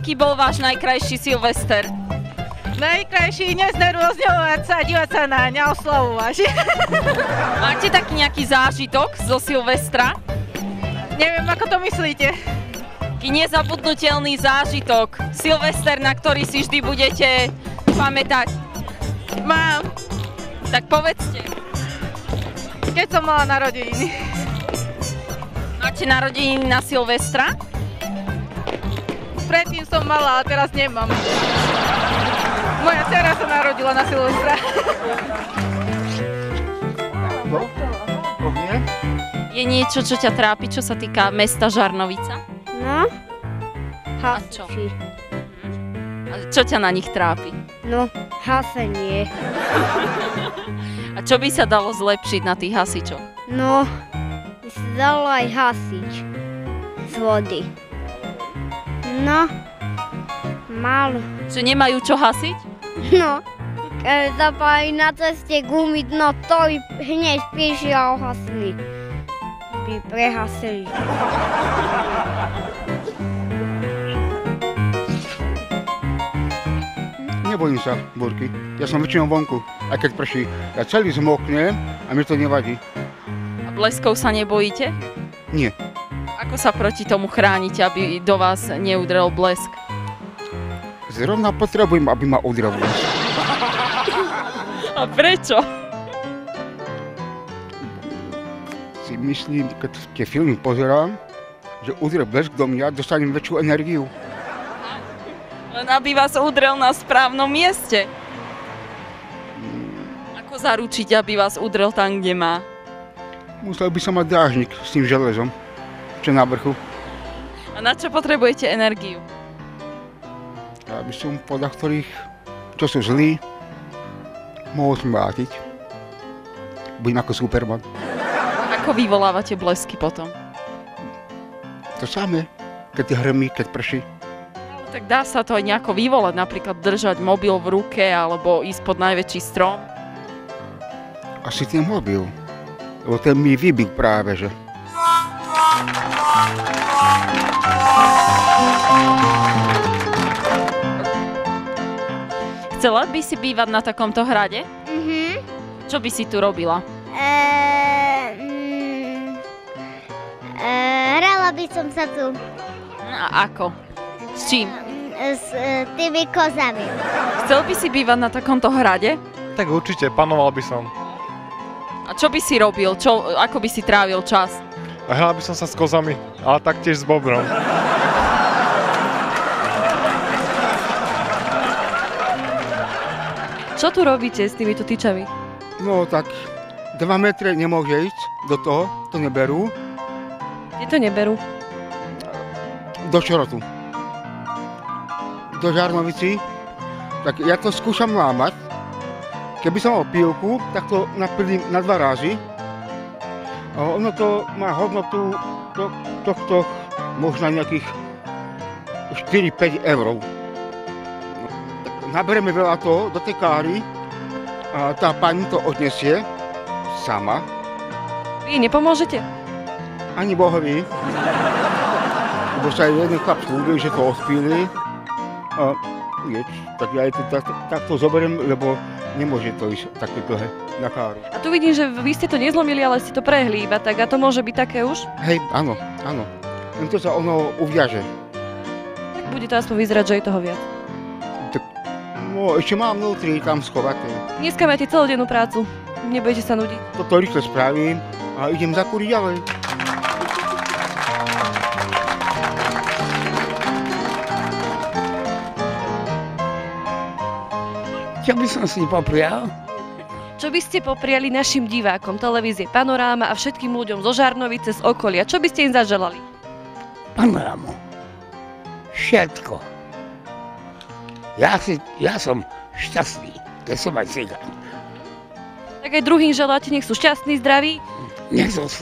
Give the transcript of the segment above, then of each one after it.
Aký bol váš najkrajší Silvester? Najkrajší neznervozňovať sa, dívať sa naň a oslavovať. Máte taký nejaký zážitok zo Silvestra? Neviem, ako to myslíte. Taký nezabudnutelný zážitok. Silvester, na ktorý si vždy budete pamätať. Mám, Tak povedzte. keď som mala narodeniny. Máte narodeniny na Silvestra? Predtým som mala, ale teraz nemám. Moja dcera sa narodila na Silvestra. Je niečo, čo ťa trápi, čo sa týka mesta Žarnovica? No, A čo? hasiči. A čo ťa na nich trápi? No, hasenie. A čo by sa dalo zlepšiť na tých hasičoch? No, by sa dalo aj hasič z vody. No, málo. Že nemajú čo hasiť? No, keď zapali na ceste gumy, no to by hneď prišli a ohasili. By prehasili. Nebojím sa búrky. Ja som väčšinou vonku, aj keď prší. Ja celý zmoknem a mi to nevadí. A bleskov sa nebojíte? Nie. Ako sa proti tomu chránite, aby do vás neudrel blesk? Zrovna potrebujem, aby ma udrel blesk. A prečo? Si myslím, keď tie filmy pozerám, že udrie blesk do mňa, dostanem väčšiu energiu. Len aby vás udrel na správnom mieste. Ako zaručiť, aby vás udrel tam, kde má? Musel by som mať drážnik s tým železom, čo na vrchu. A na čo potrebujete energiu? Aby som podľa ktorých, čo sú zlí, mohol smrátiť. Budem ako Superman. Ako vyvolávate blesky potom? To samé, keď hrmí, keď prší. Tak dá sa to aj nejako vyvolať, napríklad držať mobil v ruke alebo ísť pod najväčší strom? Asi ten mobil, lebo ten mi vybil práve, že. Chcela by si bývať na takomto hrade? Mhm. Čo by si tu robila? Hrala by som sa tu A ako? S čím? s tými kozami. Chcel by si bývať na takomto hrade? Tak určite, panoval by som. A čo by si robil? Ako by si trávil čas? A hral by som sa s kozami, ale taktiež s bobrom. Čo tu robíte s týmito tyčami? No tak 2 metre nemôže ísť do toho, to neberú, Kde to neberú? do Šrotu. Do Žarnovici, tak ja to skúšam lámať. Keby som mal pílku, tak to napilím na 2 razy. A ono to má hodnotu tohto možno nejakých 4-5 eur. Naberieme veľa toho do tej káry a tá pani to odnesie sama. Vy nepomôžete? Ani Bohovi. Lebo sa jeden chlap slúbil, že to odpíli. A vieš, tak ja to takto zoberiem, lebo nemôže to ísť také dlhé na káru. A tu vidím, že vy ste to nezlomili, ale ste to prehli iba, tak a to môže byť také už? Hej, áno, áno. Len to sa ono uviaže. Tak bude to aspoň vyzerať, že je toho viac. No, ešte mám vnútri tam schovaté. Dneska máte celodennú prácu. Nebudete sa nudiť. Toto rýchle spravím a idem zakúriť ďalej. Čo by som si poprial? Čo by ste popriali našim divákom televízie Panoráma a všetkým ľuďom zo Žarnovice, z okolia? Čo by ste im zaželali? Panorámu. Všetko. Ja som šťastný, keď som aj cigán. Tak aj druhým želáte, nech sú šťastní, zdraví? Nech sú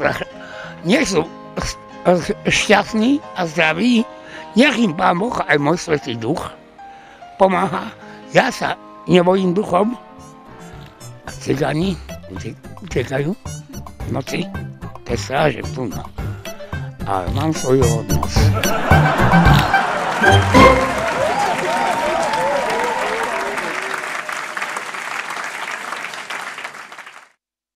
šťastní a zdraví. Nech im Pán Boh aj môj Svätý Duch pomáha. Ja sa nebojím duchom. A cigáni utekajú v noci. To je stráže plno. Ale mám svoju hodnosť.